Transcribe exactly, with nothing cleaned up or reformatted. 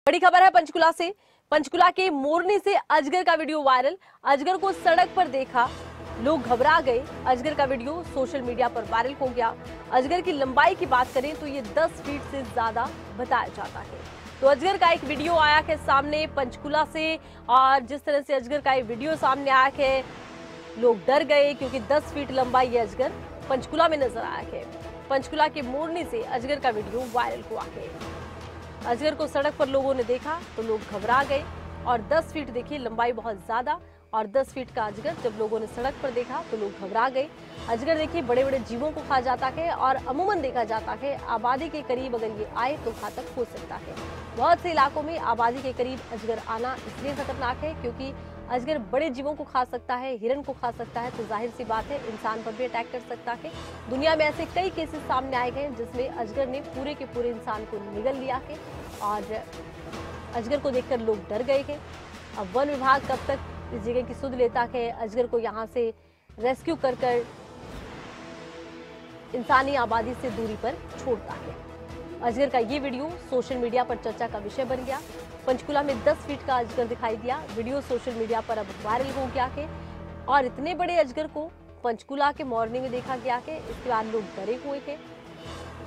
बड़ी खबर है पंचकुला से। पंचकुला के मोरनी से अजगर का वीडियो वायरल। अजगर को सड़क पर देखा, लोग घबरा गए। अजगर का वीडियो सोशल मीडिया पर वायरल हो गया। अजगर की लंबाई की बात करें तो ये दस फीट से ज्यादा बताया जाता है। तो अजगर का एक वीडियो आया है सामने पंचकुला से, और जिस तरह से अजगर का ये वीडियो सामने आया है, लोग डर गए क्योंकि दस फीट लंबा ये अजगर पंचकुला में नजर आया है। पंचकुला के मोरनी से अजगर का वीडियो वायरल हुआ है। अजगर को सड़क पर लोगों ने देखा तो लोग घबरा गए, और दस फीट देखिए लंबाई बहुत ज्यादा, और दस फीट का अजगर जब लोगों ने सड़क पर देखा तो लोग घबरा गए। अजगर देखिए बड़े बड़े जीवों को खा जाता है, और अमूमन देखा जाता है आबादी के करीब अगर ये आए तो घातक हो सकता है। बहुत से इलाकों में आबादी के करीब अजगर आना इसलिए खतरनाक है क्योंकि अजगर बड़े जीवों को खा सकता है, हिरन को खा सकता है, तो जाहिर सी बात है इंसान पर भी अटैक कर सकता है। दुनिया में ऐसे कई केसेस सामने आए गए जिसमें अजगर ने पूरे के पूरे इंसान को निगल लिया है, और अजगर को देखकर लोग डर गए हैं। अब वन विभाग कब तक इस जगह की सुध लेता है, अजगर को यहाँ से रेस्क्यू कर कर इंसानी आबादी से दूरी पर छोड़ता है। अजगर का ये वीडियो सोशल मीडिया पर चर्चा का विषय बन गया। पंचकुला में दस फीट का अजगर दिखाई दिया। वीडियो सोशल मीडिया पर अब वायरल हो गया है, और इतने बड़े अजगर को पंचकुला के मोरनी में देखा गया है। इसके बाद लोग डरे हुए थे।